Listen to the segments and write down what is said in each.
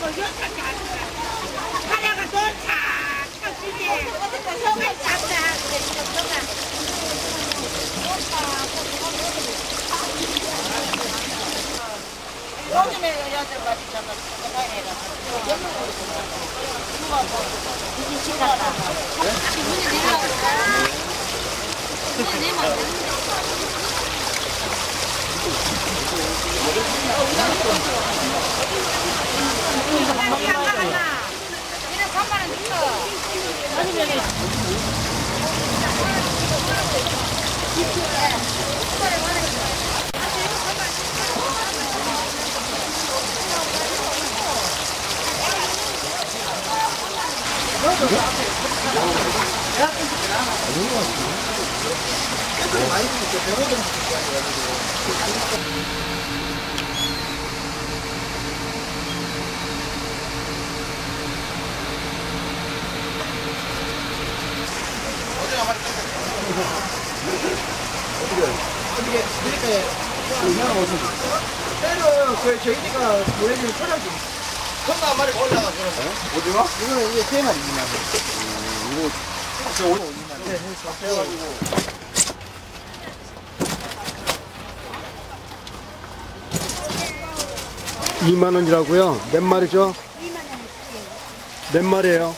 하나가 도착! 터지게! 성을 잡자! 요즘에 여자까지 잡아 해가 이제 집 갔다. 어떻게 드릴까요? 때는 저희가 보내주는 초장지. 콩나 한 마리 올라가 그러면 오징어? 이거는 이게 3마리입니다. 이거 저 오징어 네, 해가지고. 2만 원이라고요? 몇 마리죠? 2만 원. 몇 마리예요?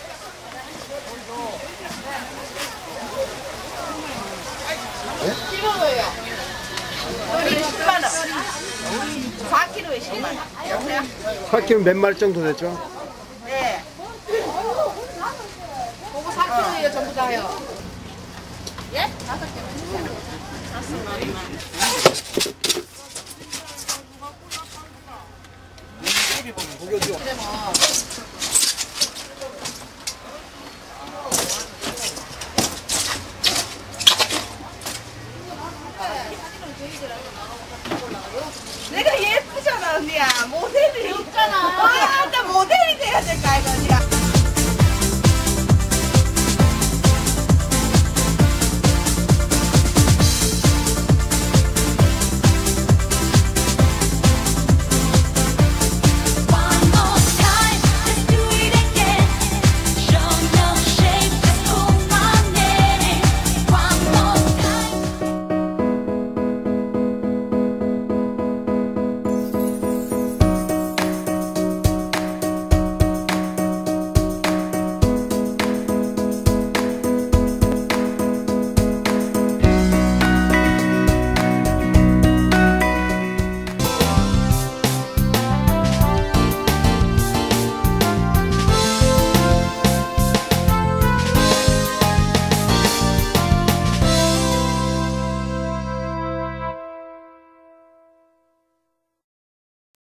찍어요. 우리 10만 원. 4kg에 10만 원. 여보세요? 4kg 몇 마리 정도 되죠? 네. 그거 4kg예요, 전부 다요. 예? 5개만 주세요. 5마리만. 고기 어디요? 그래 뭐.